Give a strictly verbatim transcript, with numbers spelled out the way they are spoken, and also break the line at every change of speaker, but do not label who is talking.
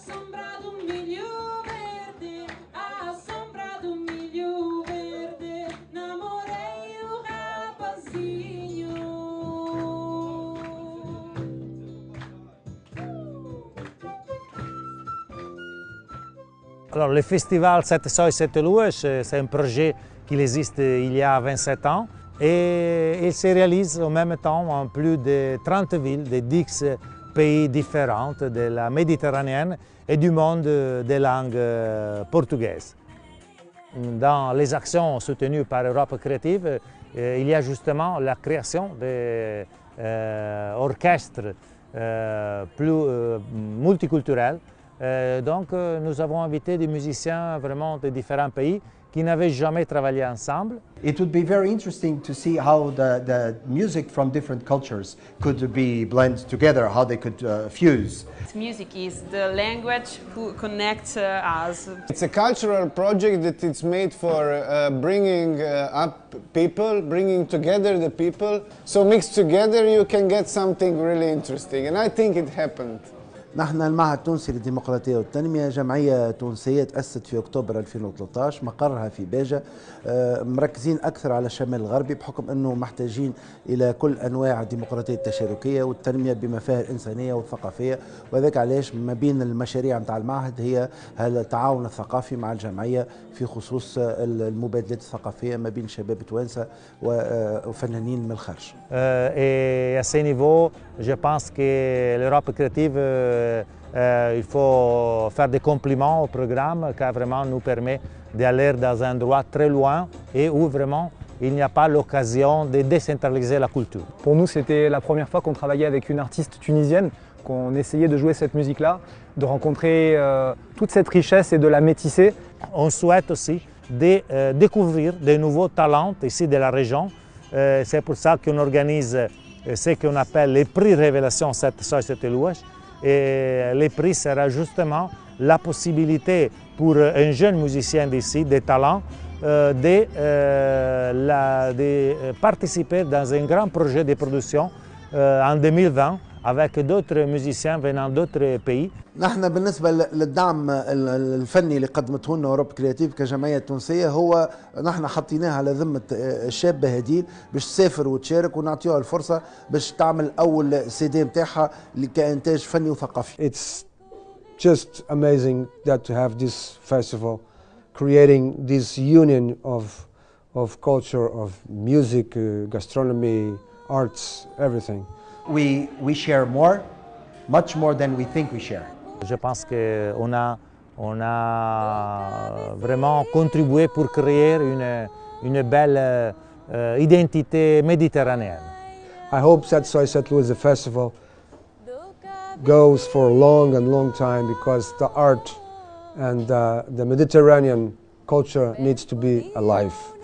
Alors, le festival Sete Sóis Sete Luas, c'est un projet qui existe il y a vingt-sept ans et il se réalise en même temps en plus de trente villes de dix pays différents de la Méditerranée et du monde des langues portugaises. Dans les actions soutenues par Europe Créative, il y a justement la création d'orchestres plus multiculturels. Euh, donc euh, nous avons invité des musiciens vraiment de différents pays qui n'avaient jamais travaillé ensemble.
It would be very interesting to see how the, the music from different cultures could be blended together, how they could uh, fuse.
Music is the language who connects uh, us.
It's a cultural project that it's made for uh, bringing uh, up people, bringing together the people. So mixed together you can get something really interesting, and I think it happened.
نحن المعهد التونسي للديمقراطية والتنمية جمعية تونسية تأسست في أكتوبر ألفين وثلاثة عشر، مقرها في باجة، مركزين أكثر على الشمال الغربي بحكم أنه محتاجين إلى كل أنواع الديمقراطية التشاركية والتنمية بما فيها الإنسانية والثقافية، وذلك علاش ما بين المشاريع نتاع المعهد هي هذا التعاون الثقافي مع الجمعية في خصوص المبادلات الثقافية ما بين شباب توانسة وفنانين من الخارج.
Et à ce niveau, je pense que l'Europe créative Euh, il faut faire des compliments au programme qui vraiment nous permet d'aller dans un endroit très loin et où vraiment il n'y a pas l'occasion de décentraliser la culture.
Pour nous, c'était la première fois qu'on travaillait avec une artiste tunisienne, qu'on essayait de jouer cette musique-là, de rencontrer euh, toute cette richesse et de la métisser.
On souhaite aussi de euh, découvrir de nouveaux talents ici de la région. Euh, C'est pour ça qu'on organise euh, ce qu'on appelle les prix Révélation Sete Sóis Sete Luas. Et les prix sera justement la possibilité pour un jeune musicien d'ici, des talents, euh, de, euh, la, de participer dans un grand projet de production euh, en deux mille vingt avec d'autres musiciens venant d'autres pays.
نحن بالنسبة للدعم الفني اللي قدمته لنا أوروب كرياتيف كجمعية تونسية هو نحن حطيناه على ذمة الشابة هديل باش تسافر وتشارك ونعطيها الفرصة باش تعمل أول سي دي نتاعها كإنتاج فني وثقافي.
It's just amazing that to have this festival creating this union of of culture, of music, uh, gastronomy, arts, everything.
We, we share more, much more than we think we share.
Je pense qu'on a, on a vraiment contribué pour créer une, une belle euh, identité méditerranéenne.
I hope Sete Sóis Sete Luas, the festival, goes for a long and long time because the art and uh, the Mediterranean culture needs to be alive.